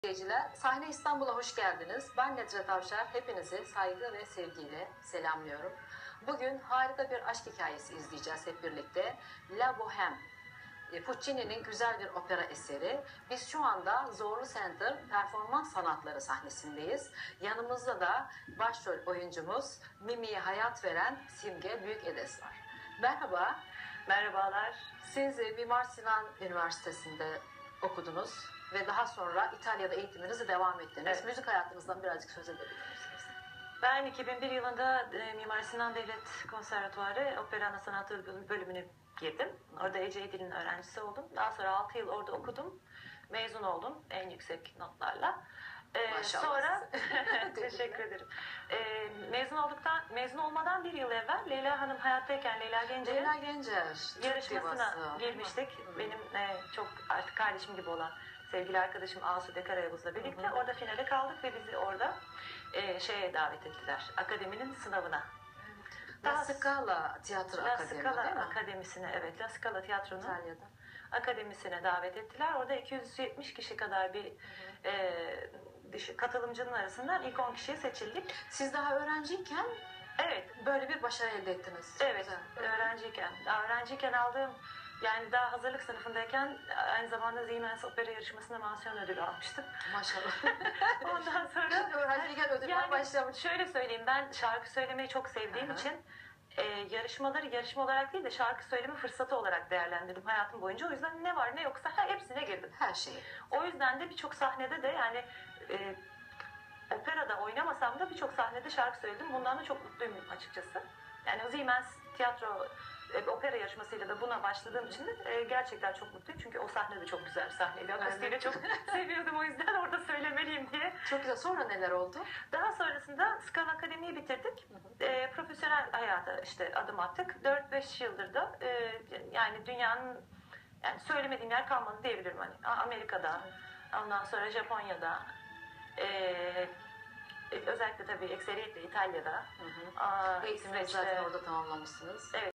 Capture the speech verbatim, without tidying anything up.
İzleyiciler, Sahne İstanbul'a hoş geldiniz. Ben Nedret Avşar. Hepinizi saygı ve sevgiyle selamlıyorum. Bugün harika bir aşk hikayesi izleyeceğiz hep birlikte. La Bohème, Puccini'nin güzel bir opera eseri. Biz şu anda Zorlu Center Performans Sanatları sahnesindeyiz. Yanımızda da başrol oyuncumuz Mimi'ye hayat veren Simge Büyükedes var. Merhaba. Merhabalar. Siz Mimar Sinan Üniversitesi'nde okudunuz ve daha sonra İtalya'da eğitiminizi devam ettiniz. Evet. Müzik hayatınızdan birazcık söz edebilir misiniz? Ben iki bin bir yılında e, Mimar Sinan Devlet Konservatuarı Opera Ana Sanatları bölümüne girdim. Orada Ece Edil'in öğrencisi oldum. Daha sonra altı yıl orada okudum. Mezun oldum en yüksek notlarla. Ee, Maşallah. Sonra teşekkür ederim. Ee, mezun olduktan mezun olmadan bir yıl evvel Leyla Hanım hayattayken Leyla Gencer'in Leyla Gencer, Türk yarışmasına divası. girmiştik. Benim e, çok artık kardeşim gibi olan sevgili arkadaşım Asude Karayavuz'la birlikte Hı hı. orada finale kaldık ve bizi orada e, şeye davet ettiler. Akademinin sınavına. La Daha- Scala Tiyatro La Akademi Scala değil mi? Akademisine, evet, La Scala Tiyatro'nun İtalya'da. akademisine davet ettiler. Orada iki yüz yetmiş kişi kadar bir e, dışı- katılımcının arasından ilk on kişiye seçildik. Siz daha öğrenciyken Evet, böyle bir başarı elde ettiniz. Çok evet, güzel. öğrenciyken. Daha öğrenciyken aldığım, yani daha hazırlık sınıfındayken aynı zamanda Siemens Opera yarışmasında mansiyon ödülü almıştım. Maşallah. Ondan sonra Öğrenciyken ödüller yani başlamış. şöyle söyleyeyim, ben şarkı söylemeyi çok sevdiğim Aha. için e, yarışmaları yarışma olarak değil de şarkı söyleme fırsatı olarak değerlendirdim hayatım boyunca. O yüzden ne var ne yoksa her hepsine girdim. Her şeyi. O yüzden de birçok sahnede de yani e, operada oynamasam da birçok sahnede şarkı söyledim. Bundan da çok mutluyum açıkçası. Yani o Siemens tiyatro e, opera yarışmasıyla da buna başladığım için de e, gerçekten çok mutluyum. Çünkü o sahne de çok güzel bir sahneydi. Akustiğini çok seviyordum, o yüzden orada söylemeliyim diye. Çok güzel. Sonra neler oldu? Daha sonrasında Scala Akademi'yi bitirdik. E, profesyonel hayata işte adım attık. dört beş yıldır da e, yani dünyanın, yani söylemediğim yer kalmadı diyebilirim. Hani Amerika'da, ondan sonra Japonya'da, e, özellikle tabii ekseriyetle İtalya'da, Hı hı. aa, Eğitiminizi İsveç'te. zaten orada tamamlamışsınız. Evet.